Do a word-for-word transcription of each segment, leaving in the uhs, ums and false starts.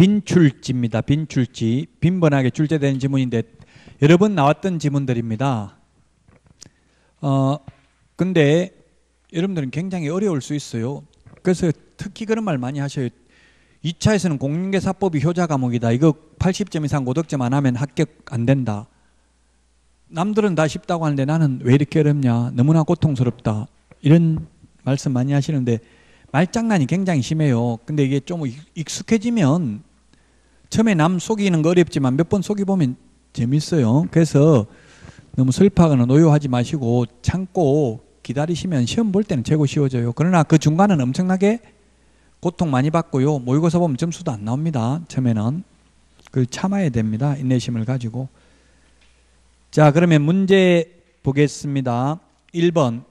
빈출지입니다. 빈출지. 빈번하게 출제되는 지문인데 여러 번 나왔던 지문들입니다. 어, 근데 여러분들은 굉장히 어려울 수 있어요. 그래서 특히 그런 말 많이 하셔요. 이 차에서는 공인중개사법이 효자 과목이다. 이거 팔십 점 이상 고득점 안 하면 합격 안 된다. 남들은 다 쉽다고 하는데 나는 왜 이렇게 어렵냐. 너무나 고통스럽다. 이런 말씀 많이 하시는데 말장난이 굉장히 심해요. 근데 이게 좀 익숙해지면 처음에 남 속이는 거 어렵지만 몇 번 속여보면 재밌어요. 그래서 너무 슬퍼하거나 노여하지 마시고 참고 기다리시면 시험 볼 때는 최고 쉬워져요. 그러나 그 중간은 엄청나게 고통 많이 받고요. 모의고사 보면 점수도 안 나옵니다. 처음에는. 그걸 참아야 됩니다. 인내심을 가지고. 자, 그러면 문제 보겠습니다. 일 번.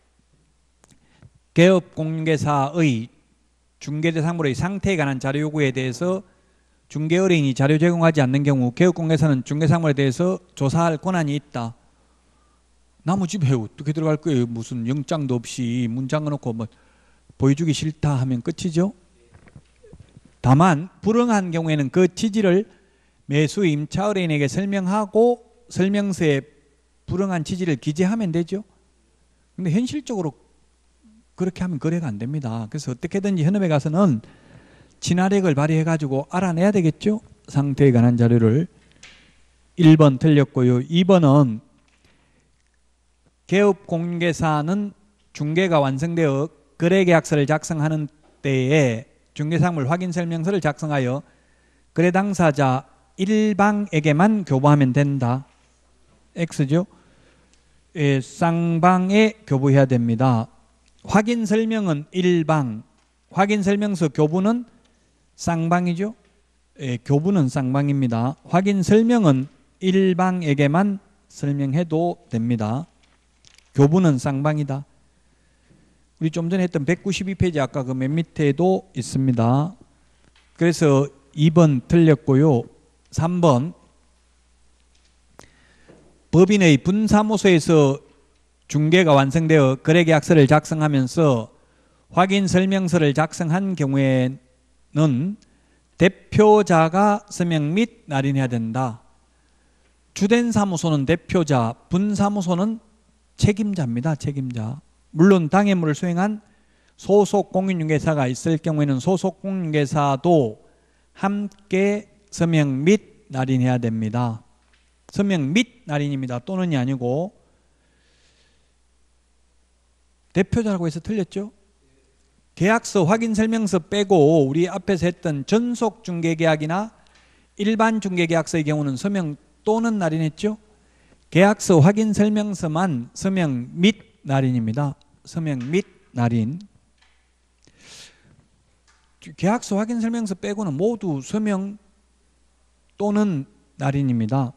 개업공개사의 중개대상물의 상태에 관한 자료 요구에 대해서 중개의뢰인이 자료 제공하지 않는 경우 개업공개사는 중개상물에 대해서 조사할 권한이 있다. 나무 집에 어떻게 들어갈 거예요? 무슨 영장도 없이 문 잠궈놓고 뭐 보여주기 싫다 하면 끝이죠. 다만 불응한 경우에는 그 취지를 매수 임차 의뢰인에게 설명하고 설명서에 불응한 취지를 기재하면 되죠. 근데 현실적으로 그렇게 하면 거래가 안 됩니다. 그래서 어떻게든지 현업에 가서는 친화력을 발휘해 가지고 알아내야 되겠죠. 상태에 관한 자료를. 일 번 틀렸고요. 이 번은 개업공개사는 중개가 완성되어 거래계약서를 작성하는 때에 중개상물 확인설명서를 작성하여 거래 당사자 일방에게만 교부하면 된다. X죠. 예, 쌍방에 교부해야 됩니다. 확인설명은 일방, 확인설명서 교부는 쌍방이죠. 예, 교부는 쌍방입니다. 확인설명은 일방에게만 설명해도 됩니다. 교부는 쌍방이다. 우리 좀 전에 했던 백구십이 페이지 아까 그 맨 밑에도 있습니다. 그래서 이 번 틀렸고요. 삼 번. 법인의 분사무소에서 중개가 완성되어 거래계약서를 작성하면서 확인설명서를 작성한 경우에는 대표자가 서명 및 날인해야 된다. 주된 사무소는 대표자, 분사무소는 책임자입니다. 책임자. 물론 당해물을 수행한 소속 공인중개사가 있을 경우에는 소속 공인중개사도 함께 서명 및 날인해야 됩니다. 서명 및 날인입니다. 또는이 아니고. 대표자라고 해서 틀렸죠? 계약서 확인설명서 빼고 우리 앞에서 했던 전속중개계약이나 일반중개계약서의 경우는 서명 또는 날인했죠? 계약서 확인설명서만 서명 및 날인입니다. 서명 및 날인. 계약서 확인설명서 빼고는 모두 서명 또는 날인입니다.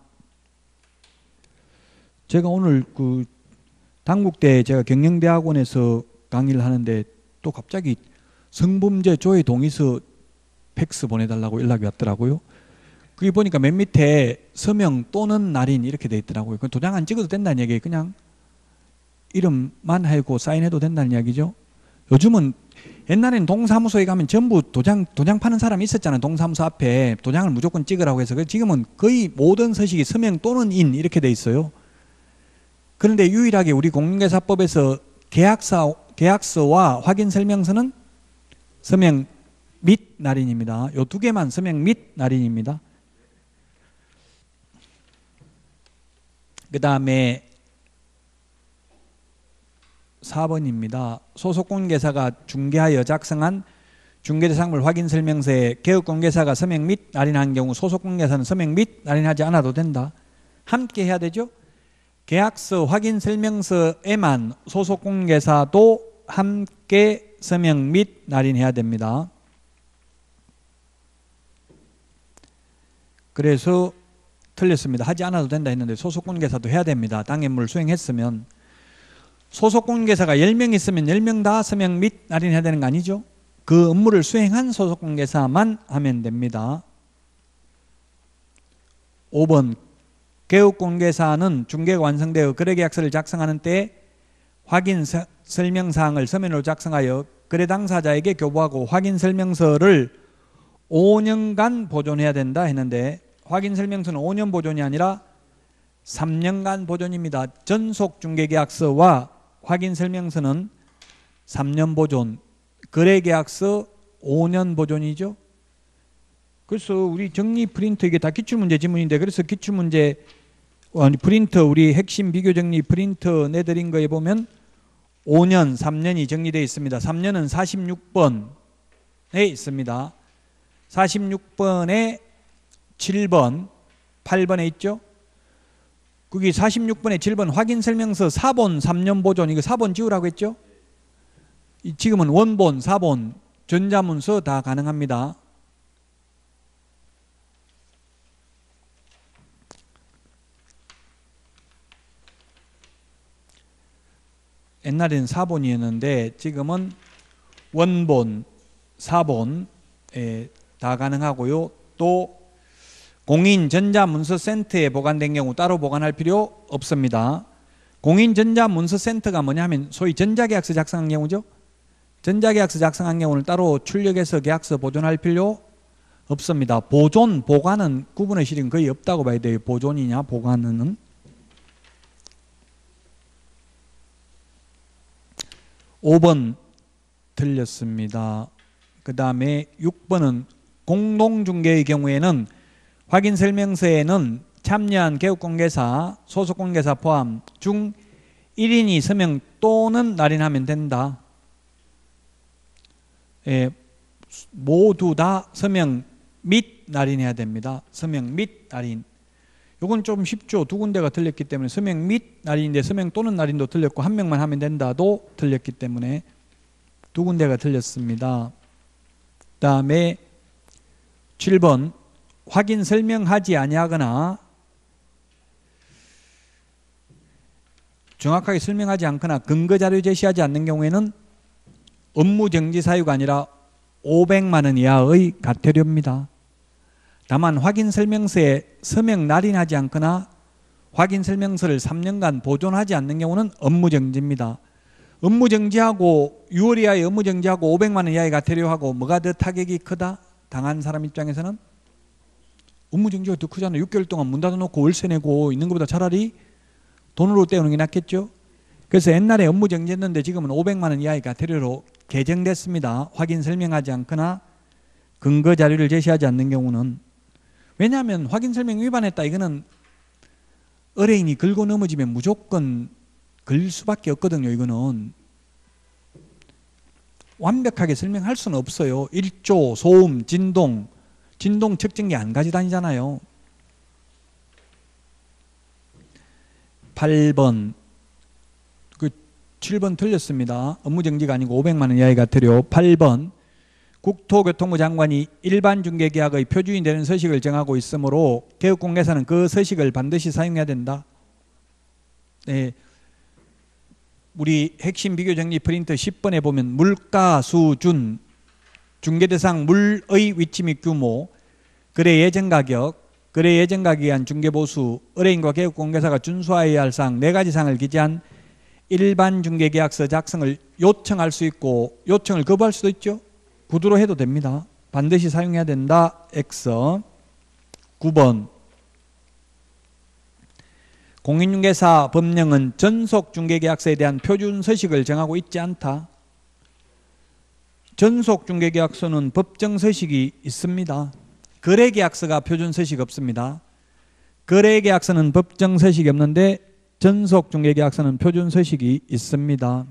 제가 오늘 그 당국대 제가 경영대학원에서 강의를 하는데 또 갑자기 성범죄 조회 동의서 팩스 보내달라고 연락이 왔더라고요. 그게 보니까 맨 밑에 서명 또는 날인 이렇게 돼 있더라고요. 그 도장 안 찍어도 된다는 얘기예요. 그냥 이름만 하고 사인해도 된다는 이야기죠. 요즘은 옛날에는 동사무소에 가면 전부 도장 도장 파는 사람이 있었잖아요. 동사무소 앞에 도장을 무조건 찍으라고 해서. 지금은 거의 모든 서식이 서명 또는 인 이렇게 돼 있어요. 그런데 유일하게 우리 공인중개사법에서 계약서, 계약서와 확인설명서는 서명 및 날인입니다. 이 두 개만 서명 및 날인입니다. 그 다음에 사 번입니다. 소속공인중개사가 중개하여 작성한 중개대상물 확인설명서에 개업공개사가 서명 및 날인한 경우 소속공인중개사는 서명 및 날인하지 않아도 된다. 함께 해야 되죠. 계약서 확인설명서에만 소속공인중개사도 함께 서명 및 날인해야 됩니다. 그래서 틀렸습니다. 하지 않아도 된다 했는데 소속공인중개사도 해야 됩니다. 당해물 수행했으면. 소속공인중개사가 열 명 있으면 열 명 다 서명 및 날인해야 되는 거 아니죠? 그 업무를 수행한 소속공인중개사만 하면 됩니다. 오 번. 개업공개사는 중개가 완성되어 거래계약서를 작성하는 때 확인 설명사항을 서면으로 작성하여 거래 당사자에게 교부하고 확인 설명서를 오 년간 보존해야 된다 했는데 확인설명서는 오 년 보존이 아니라 삼 년간 보존입니다. 전속중개계약서와 확인설명서는 삼 년 보존, 거래계약서 오 년 보존이죠. 그래서 우리 정리 프린터 이게 다 기출문제 지문인데 그래서 기출문제 아니 프린터 우리 핵심 비교정리 프린터 내드린 거에 보면 오 년, 삼 년이 정리되어 있습니다. 삼 년은 사십육 번에 있습니다. 사십육 번에 칠 번, 팔 번에 있죠. 거기 사십육 번에 칠 번 확인설명서 사본 삼 년 보존 이거 사본 지우라고 했죠. 지금은 원본, 사본, 전자문서 다 가능합니다. 옛날에는 사본이었는데 지금은 원본, 사본 예, 다 가능하고요. 또 공인전자문서센터에 보관된 경우 따로 보관할 필요 없습니다. 공인전자문서센터가 뭐냐면 소위 전자계약서 작성한 경우죠. 전자계약서 작성한 경우는 따로 출력해서 계약서 보존할 필요 없습니다. 보존, 보관은 구분의 실익은 거의 없다고 봐야 돼요. 보존이냐 보관은. 오 번 틀렸습니다. 그 다음에 육 번은 공동중개의 경우에는 확인설명서에는 참여한 개국공개사, 소속공개사 포함 중 일 인이 서명 또는 날인하면 된다. 예, 모두 다 서명 및 날인해야 됩니다. 서명 및 날인. 이건 좀 쉽죠. 두 군데가 틀렸기 때문에 서명 및 날인인데 서명 또는 날인도 틀렸고 한 명만 하면 된다도 틀렸기 때문에 두 군데가 틀렸습니다. 그 다음에 칠 번 확인 설명하지 아니하거나 정확하게 설명하지 않거나 근거자료 제시하지 않는 경우에는 업무정지 사유가 아니라 오백만 원 이하의 과태료입니다. 다만 확인설명서에 서명 날인하지 않거나 확인설명서를 삼 년간 보존하지 않는 경우는 업무정지입니다. 업무정지하고 유월 이하의 업무정지하고 오백만 원 이하의 과태료하고 뭐가 더 타격이 크다? 당한 사람 입장에서는 업무정지가 더 크잖아요. 육 개월 동안 문 닫아놓고 월세 내고 있는 것보다 차라리 돈으로 때우는 게 낫겠죠. 그래서 옛날에 업무정지했는데 지금은 오백만 원 이하의 과태료로 개정됐습니다. 확인 설명하지 않거나 근거 자료를 제시하지 않는 경우는. 왜냐하면 확인 설명 위반했다 이거는 의뢰인이 긁고 넘어지면 무조건 걸릴 수밖에 없거든요. 이거는 완벽하게 설명할 수는 없어요. 일조, 소음, 진동, 진동 측정기 안 가져다니잖아요. 팔 번 그 칠 번 틀렸습니다. 업무정지가 아니고 오백만 원 이하의 과태료. 팔 번 국토교통부 장관이 일반 중개계약의 표준이 되는 서식을 정하고 있으므로 개국공개사는 그 서식을 반드시 사용해야 된다. 네. 우리 핵심 비교정리 프린터 십 번에 보면 물가 수준, 중개대상 물의 위치 및 규모, 거래 예정 가격, 거래 예정 가격에 의한 중개보수, 의뢰인과 개국공개사가 준수하여야 할 사항 네 가지 사항을 기재한 일반 중개계약서 작성을 요청할 수 있고 요청을 거부할 수도 있죠. 구두로 해도 됩니다. 반드시 사용해야 된다. X. 구 번 공인중개사 법령은 전속중개계약서에 대한 표준 서식을 정하고 있지 않다. 전속중개계약서는 법정 서식이 있습니다. 거래계약서가 표준 서식 없습니다. 거래계약서는 법정 서식이 없는데 전속중개계약서는 표준 서식이 있습니다.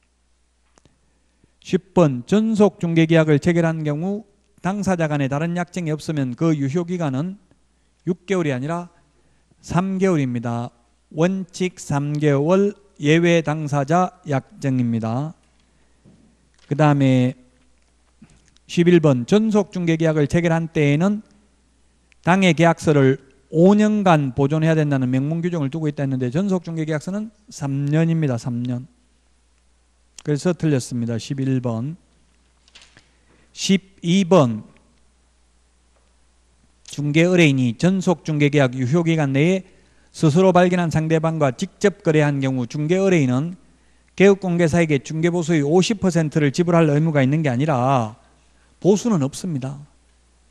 십 번 전속중개계약을 체결한 경우 당사자 간에 다른 약정이 없으면 그 유효기간은 육 개월이 아니라 삼 개월입니다. 원칙 삼 개월, 예외 당사자 약정입니다. 그 다음에 십일 번 전속중개계약을 체결한 때에는 당해 계약서를 오 년간 보존해야 된다는 명문 규정을 두고 있다 했는데 전속중개계약서는 삼 년입니다. 삼 년. 그래서 틀렸습니다. 십일 번. 십이 번 중개의뢰인이 전속중개계약 유효기간 내에 스스로 발견한 상대방과 직접 거래한 경우 중개의뢰인은 개국공개사에게 중개보수의 오십 퍼센트를 지불할 의무가 있는 게 아니라 보수는 없습니다.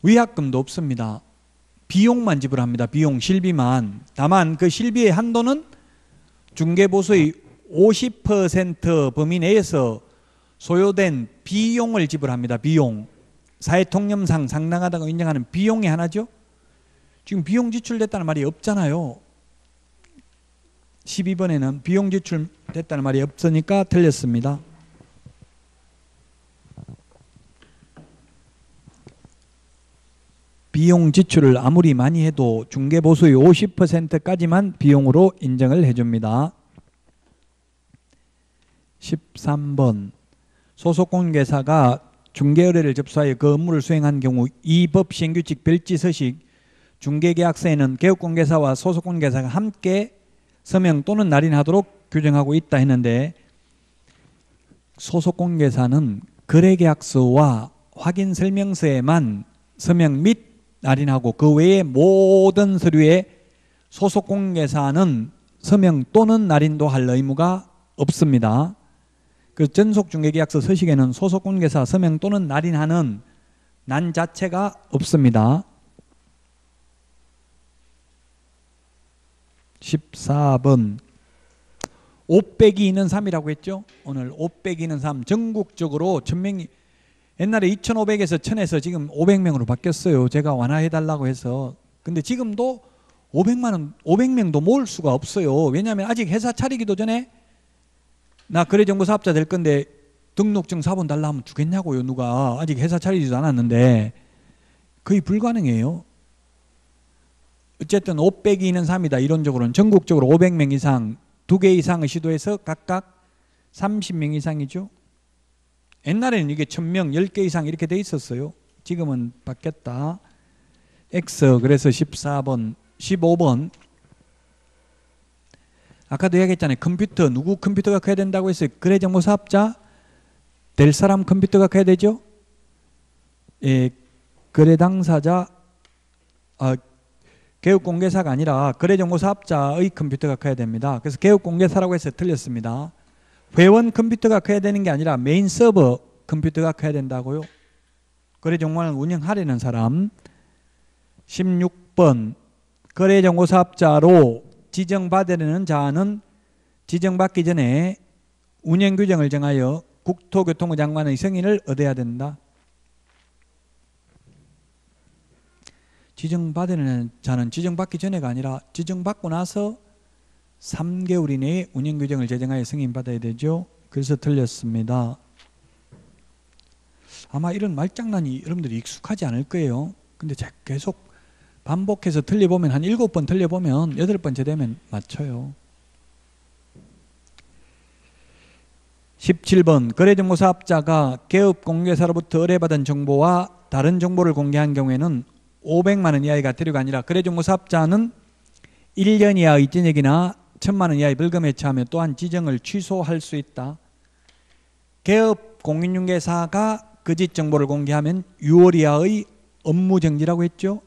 위약금도 없습니다. 비용만 지불합니다. 비용, 실비만. 다만 그 실비의 한도는 중개보수의 오십 퍼센트 범위 내에서 소요된 비용을 지불합니다. 비용. 사회통념상 상당하다고 인정하는 비용이 하나죠. 지금 비용 지출됐다는 말이 없잖아요. 십이 번에는 비용 지출됐다는 말이 없으니까 틀렸습니다. 비용 지출을 아무리 많이 해도 중개보수의 오십 퍼센트까지만 비용으로 인정을 해줍니다. 십삼 번 소속공개사가 중개의뢰를 접수하여 그 업무를 수행한 경우 이 법 시행규칙 별지서식 중개계약서에는 개업공개사와 소속공개사가 함께 서명 또는 날인하도록 규정하고 있다 했는데, 소속공개사는 거래계약서와 확인설명서에만 서명 및 날인하고 그 외의 모든 서류에 소속공개사는 서명 또는 날인도 할 의무가 없습니다. 그 전속중개계약서 서식에는 소속공개사 서명 또는 날인하는 난 자체가 없습니다. 십사 번 오 빼기 이는 삼이라고 했죠. 오늘 오 빼기 이는 삼 전국적으로 천명이 옛날에 이천오백에서 천에서 지금 오백 명으로 바뀌었어요. 제가 완화해달라고 해서. 근데 지금도 오백만 원, 오백 명도 모을 수가 없어요. 왜냐하면 아직 회사 차리기도 전에 나 거래정보사업자 될 건데 등록증 사본 달라 하면 주겠냐고요. 누가. 아직 회사 차리지도 않았는데 거의 불가능해요. 어쨌든 오 빼기 이는 삼이다. 이론적으로는 전국적으로 오백 명 이상, 두 개 이상을 시도해서 각각 삼십 명 이상이죠. 옛날에는 이게 천 명, 열 개 이상 이렇게 돼 있었어요. 지금은 바뀌었다. X, 그래서 십사 번, 십오 번. 아까도 이야기했잖아요. 컴퓨터, 누구 컴퓨터가 커야 된다고 했어요? 거래정보사업자 될 사람 컴퓨터가 커야 되죠. 예, 거래 당사자, 아, 개업공개사가 아니라 거래정보사업자의 컴퓨터가 커야 됩니다. 그래서 개업공개사라고 해서 틀렸습니다. 회원 컴퓨터가 커야 되는 게 아니라 메인 서버 컴퓨터가 커야 된다고요. 거래정보를 운영하려는 사람. 십육 번 거래정보사업자로 지정받으려는 자는 지정받기 전에 운영규정을 정하여 국토교통부 장관의 승인을 얻어야 된다. 지정받으려는 자는 지정받기 전에가 아니라 지정받고 나서 삼 개월 이내에 운영규정을 제정하여 승인받아야 되죠. 그래서 틀렸습니다. 아마 이런 말장난이 여러분들이 익숙하지 않을 거예요. 근데 계속 반복해서 틀려보면 한 일곱 번 틀려보면 여덟 번째 되면 맞춰요. 십칠 번 거래정보사업자가 개업공개사로부터 의뢰받은 정보와 다른 정보를 공개한 경우에는 오백만 원 이하의 과태료가 아니라 거래정보사업자는 일 년 이하의 징역이나 천만 원 이하의 벌금에 처하며 또한 지정을 취소할 수 있다. 개업공인중개사가 거짓 정보를 공개하면 유 월 이하의 업무정지라고 했죠.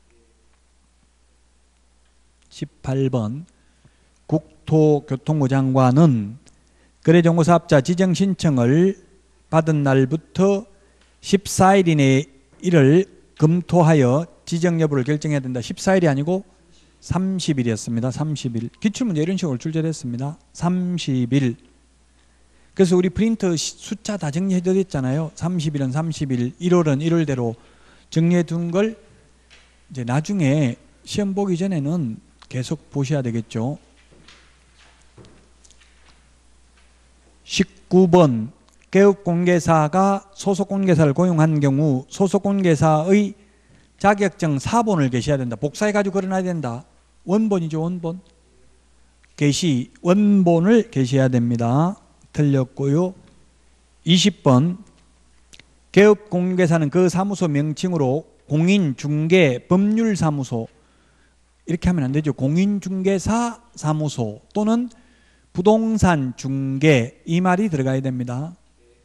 십팔 번 국토교통부 장관은 거래정보사업자 지정 신청을 받은 날부터 십사 일 이내에 이를 검토하여 지정 여부를 결정해야 된다. 십사 일이 아니고 삼십 일이었습니다. 삼십 일. 기출문제 이런 식으로 출제됐습니다. 삼십 일. 그래서 우리 프린터 숫자 다 정리해 드렸잖아요. 삼십 일은 삼십 일, 일월은 일월대로 정리해 둔 걸 이제 나중에 시험 보기 전에는 계속 보셔야 되겠죠. 십구 번 개업공개사가 소속공개사를 고용한 경우 소속공개사의 자격증 사본을 게시해야 된다. 복사해가지고 걸어놔야 된다. 원본이죠. 원본. 게시 원본을 게시해야 됩니다. 틀렸고요. 이십 번 개업공개사는 그 사무소 명칭으로 공인중개 법률사무소 이렇게 하면 안 되죠. 공인중개사 사무소 또는 부동산 중개 이 말이 들어가야 됩니다.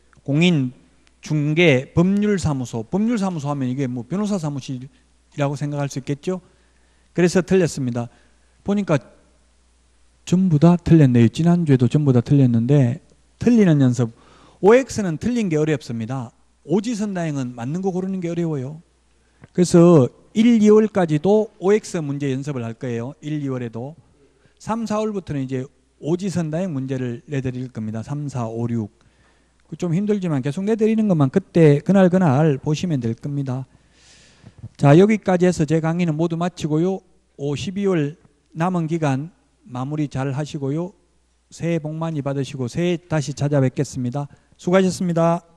공인중개 법률사무소. 법률사무소 하면 이게 뭐 변호사 사무실이라고 생각할 수 있겠죠. 그래서 틀렸습니다. 보니까 전부 다 틀렸네요. 지난주에도 전부 다 틀렸는데 틀리는 연습. 오엑스는 틀린 게 어렵습니다. 오지선다행은 맞는 거 고르는 게 어려워요. 그래서 일, 이월까지도 오엑스 문제 연습을 할 거예요. 일, 이월에도. 삼, 사월부터는 이제 오지선다형 문제를 내드릴 겁니다. 삼, 사, 오, 육. 좀 힘들지만 계속 내드리는 것만 그때 그날 그날 보시면 될 겁니다. 자, 여기까지 해서 제 강의는 모두 마치고요. 오, 십이월 남은 기간 마무리 잘 하시고요. 새해 복 많이 받으시고 새해 다시 찾아뵙겠습니다. 수고하셨습니다.